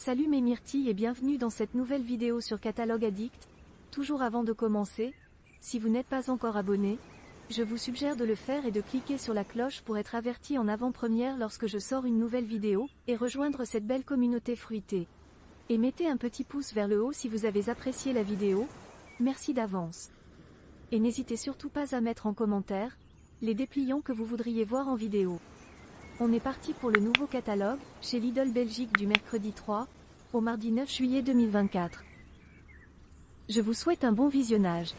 Salut mes myrtilles et bienvenue dans cette nouvelle vidéo sur Catalogue Addict. Toujours avant de commencer, si vous n'êtes pas encore abonné, je vous suggère de le faire et de cliquer sur la cloche pour être averti en avant-première lorsque je sors une nouvelle vidéo, et rejoindre cette belle communauté fruitée. Et mettez un petit pouce vers le haut si vous avez apprécié la vidéo, merci d'avance. Et n'hésitez surtout pas à mettre en commentaire les dépliants que vous voudriez voir en vidéo. On est parti pour le nouveau catalogue, chez Lidl Belgique du mercredi 3 au mardi 9 juillet 2024. Je vous souhaite un bon visionnage.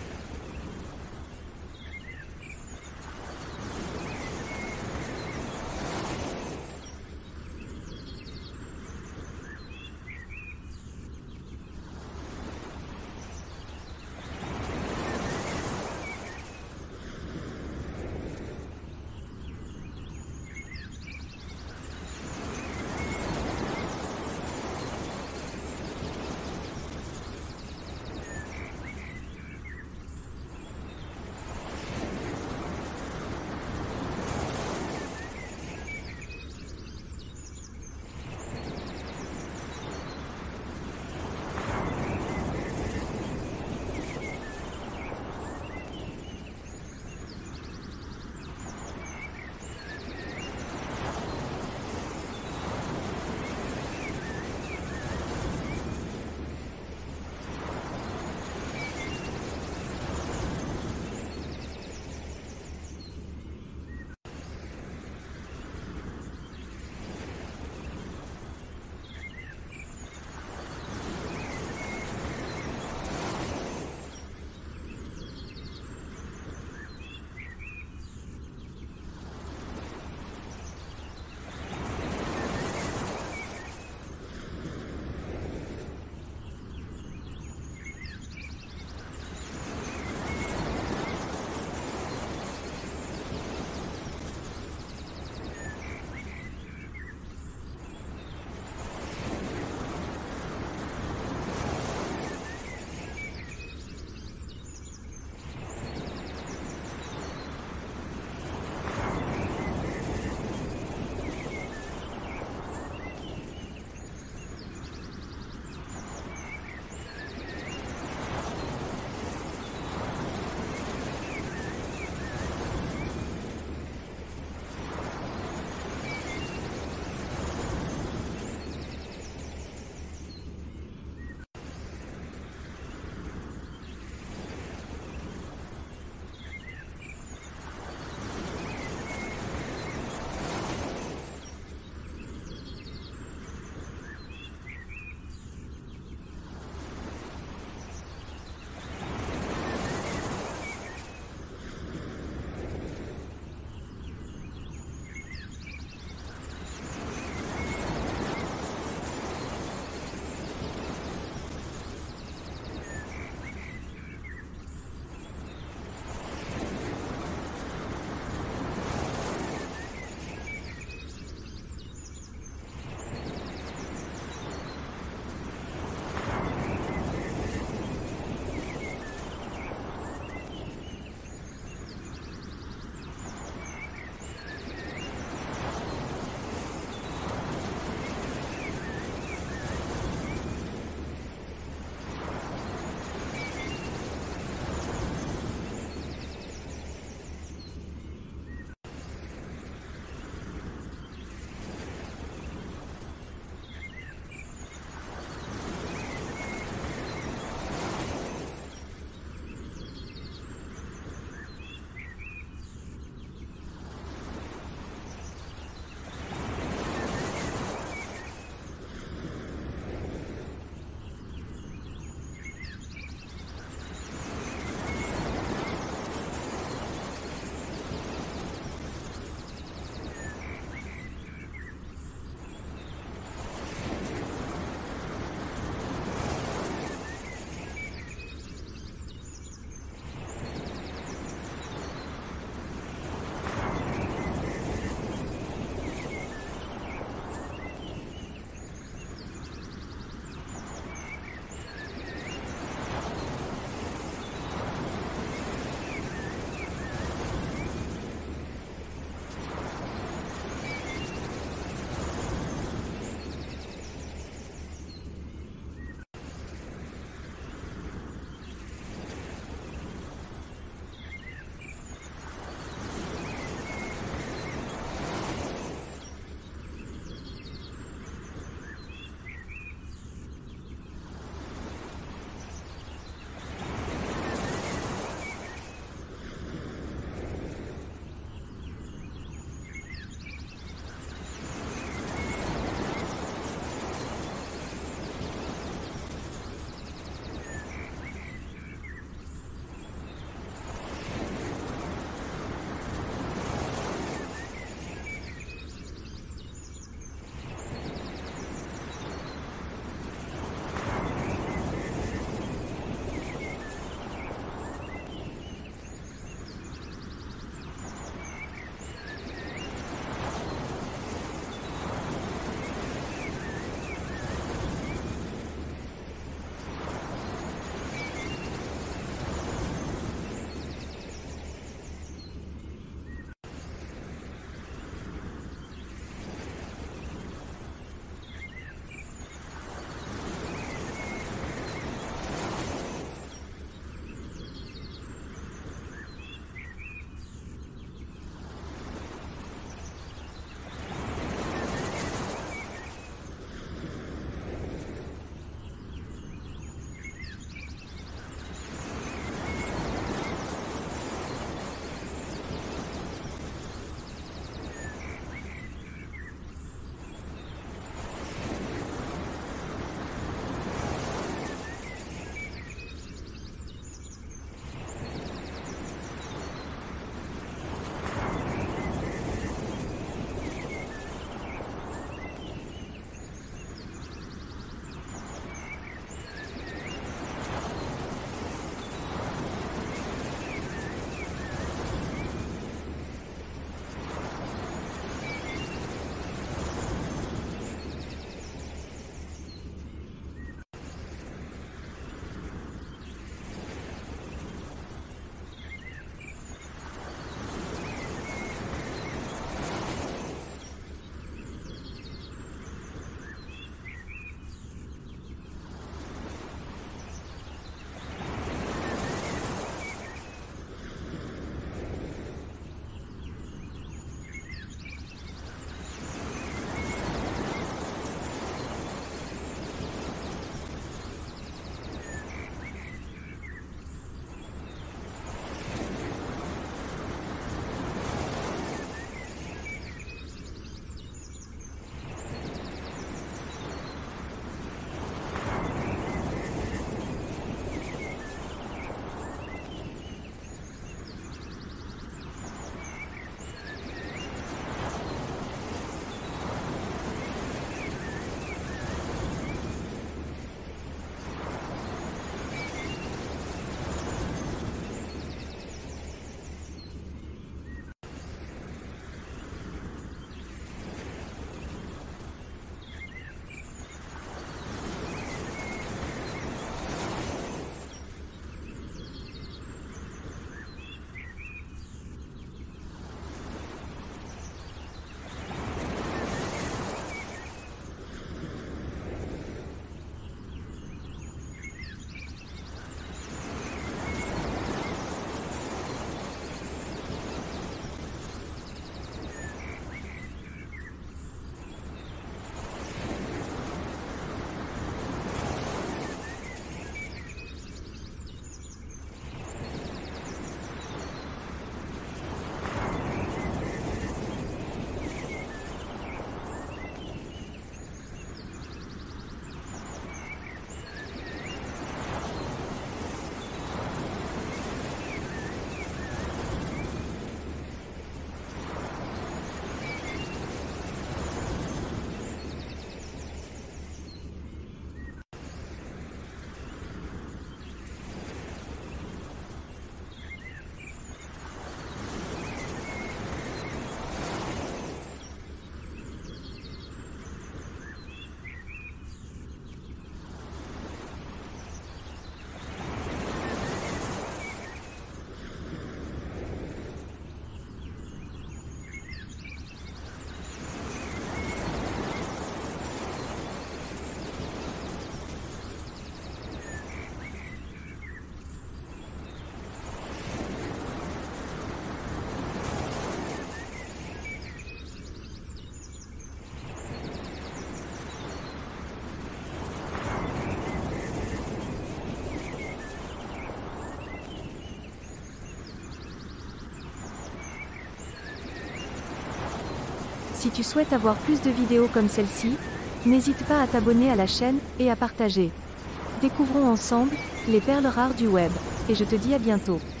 Si tu souhaites avoir plus de vidéos comme celle-ci, n'hésite pas à t'abonner à la chaîne, et à partager. Découvrons ensemble, les perles rares du web. Et je te dis à bientôt.